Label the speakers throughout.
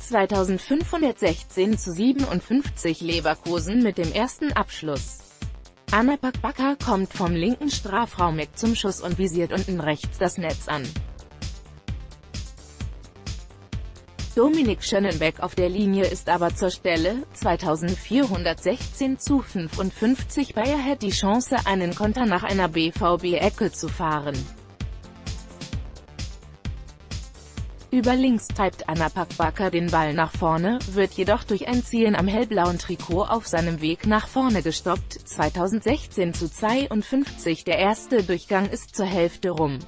Speaker 1: 2516:57 Leverkusen mit dem ersten Abschluss. Anapak Bakker kommt vom linken Strafraumeck zum Schuss und visiert unten rechts das Netz an. Dominik Schönenbeck auf der Linie ist aber zur Stelle. 2416:55 Bayer hat die Chance, einen Konter nach einer BVB-Ecke zu fahren. Über links treibt Anapak Bakker den Ball nach vorne, wird jedoch durch ein Zielen am hellblauen Trikot auf seinem Weg nach vorne gestoppt. 2016:52 Der erste Durchgang ist zur Hälfte rum.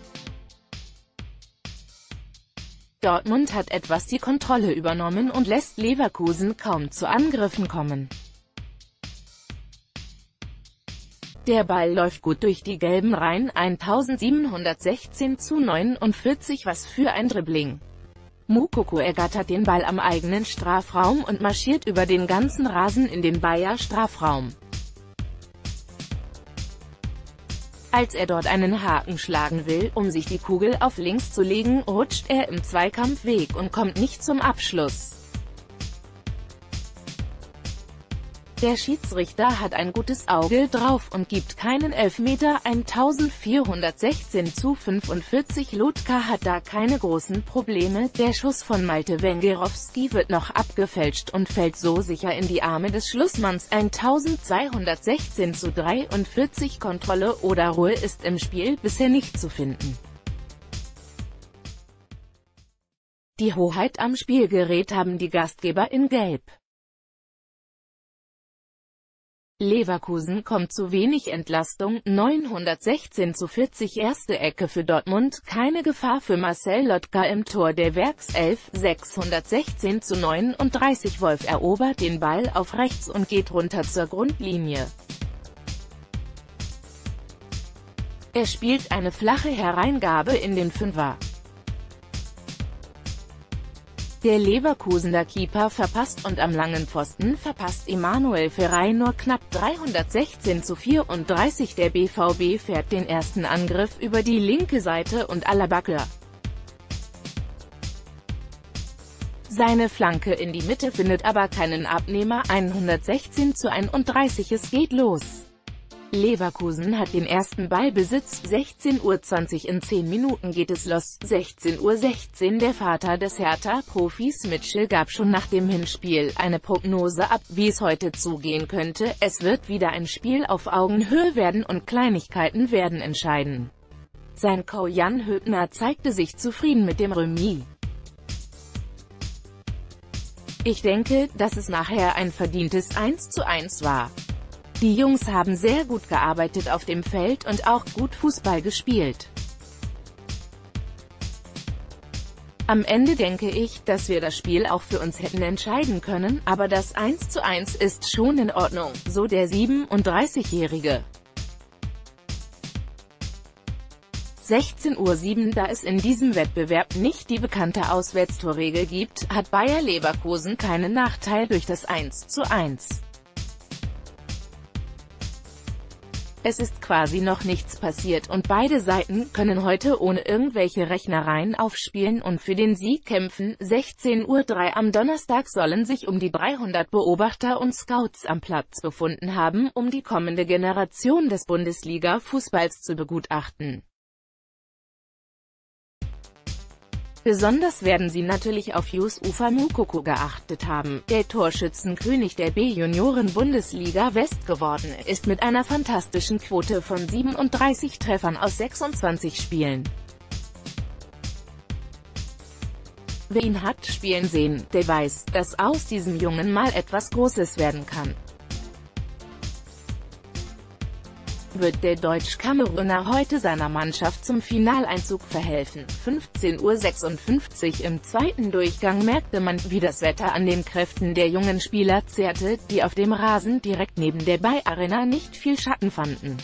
Speaker 1: Dortmund hat etwas die Kontrolle übernommen und lässt Leverkusen kaum zu Angriffen kommen. Der Ball läuft gut durch die gelben Reihen. 1716:49 Was für ein Dribbling! Moukoko ergattert den Ball am eigenen Strafraum und marschiert über den ganzen Rasen in den Bayer Strafraum. Als er dort einen Haken schlagen will, um sich die Kugel auf links zu legen, rutscht er im Zweikampf weg und kommt nicht zum Abschluss. Der Schiedsrichter hat ein gutes Auge drauf und gibt keinen Elfmeter. 1416:45 Lotka hat da keine großen Probleme, der Schuss von Malte Węgierowski wird noch abgefälscht und fällt so sicher in die Arme des Schlussmanns. 1216:43 Kontrolle oder Ruhe ist im Spiel bisher nicht zu finden. Die Hoheit am Spielgerät haben die Gastgeber in Gelb. Leverkusen kommt zu wenig Entlastung. 916:40 Erste Ecke für Dortmund, keine Gefahr für Marcel Lotka im Tor der Werkself. 616:39 Wolf erobert den Ball auf rechts und geht runter zur Grundlinie. Er spielt eine flache Hereingabe in den Fünfer. Der Leverkusener Keeper verpasst und am langen Pfosten verpasst Emanuel Ferrey nur knapp. 316:34 Der BVB fährt den ersten Angriff über die linke Seite und Alabaka. Seine Flanke in die Mitte findet aber keinen Abnehmer. 116:31 Es geht los. Leverkusen hat den ersten Ballbesitz. 16:20 In 10 Minuten geht es los. 16:16 Der Vater des Hertha-Profis Mitchell gab schon nach dem Hinspiel eine Prognose ab, wie es heute zugehen könnte. Es wird wieder ein Spiel auf Augenhöhe werden und Kleinigkeiten werden entscheiden. Sein Co. Jan Höbner zeigte sich zufrieden mit dem Remis. Ich denke, dass es nachher ein verdientes 1:1 war. Die Jungs haben sehr gut gearbeitet auf dem Feld und auch gut Fußball gespielt. Am Ende denke ich, dass wir das Spiel auch für uns hätten entscheiden können, aber das 1:1 ist schon in Ordnung, so der 37-Jährige. 16:07 Da es in diesem Wettbewerb nicht die bekannte Auswärtstorregel gibt, hat Bayer Leverkusen keinen Nachteil durch das 1:1. Es ist quasi noch nichts passiert und beide Seiten können heute ohne irgendwelche Rechnereien aufspielen und für den Sieg kämpfen. 16:03 Am Donnerstag sollen sich um die 300 Beobachter und Scouts am Platz befunden haben, um die kommende Generation des Bundesliga-Fußballs zu begutachten. Besonders werden sie natürlich auf Youssoufa Moukoko geachtet haben, der Torschützenkönig der B-Junioren-Bundesliga West geworden ist mit einer fantastischen Quote von 37 Treffern aus 26 Spielen. Wer ihn hat spielen sehen, der weiß, dass aus diesem Jungen mal etwas Großes werden kann. Wird der Deutsch-Kameruner heute seiner Mannschaft zum Finaleinzug verhelfen. 15:56 Im zweiten Durchgang merkte man, wie das Wetter an den Kräften der jungen Spieler zehrte, die auf dem Rasen direkt neben der Bayer Arena nicht viel Schatten fanden.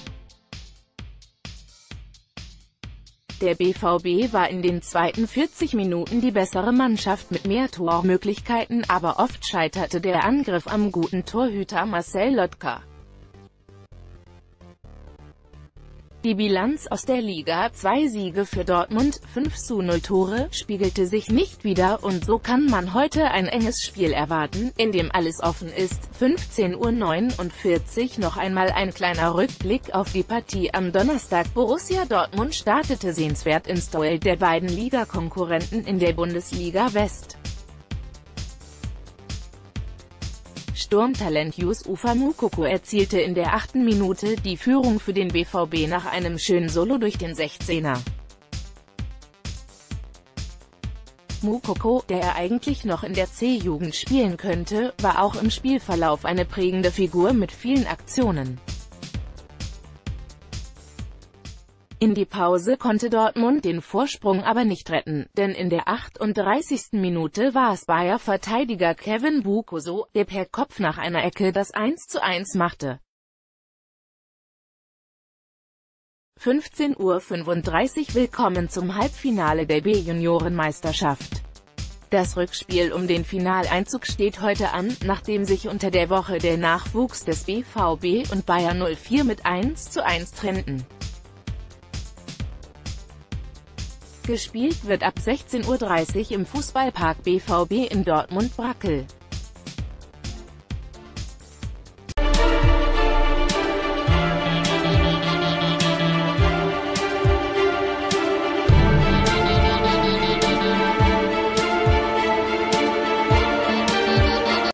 Speaker 1: Der BVB war in den zweiten 40 Minuten die bessere Mannschaft mit mehr Tormöglichkeiten, aber oft scheiterte der Angriff am guten Torhüter Marcel Lotka. Die Bilanz aus der Liga: 2 Siege für Dortmund, 5:0 Tore, spiegelte sich nicht wider und so kann man heute ein enges Spiel erwarten, in dem alles offen ist. 15:49 Uhr noch einmal ein kleiner Rückblick auf die Partie am Donnerstag. Borussia Dortmund startete sehenswert ins Duell der beiden Ligakonkurrenten in der Bundesliga West. Sturmtalent Youssoufa Moukoko erzielte in der 8. Minute die Führung für den BVB nach einem schönen Solo durch den 16er. Moukoko, der eigentlich noch in der C-Jugend spielen könnte, war auch im Spielverlauf eine prägende Figur mit vielen Aktionen. In die Pause konnte Dortmund den Vorsprung aber nicht retten, denn in der 38. Minute war es Bayer-Verteidiger Kevin Bukoso, der per Kopf nach einer Ecke das 1:1 machte. 15:35 Uhr Willkommen zum Halbfinale der B-Juniorenmeisterschaft. Das Rückspiel um den Finaleinzug steht heute an, nachdem sich unter der Woche der Nachwuchs des BVB und Bayer 04 mit 1:1 trennten. Gespielt wird ab 16:30 Uhr im Fußballpark BVB in Dortmund-Brackel.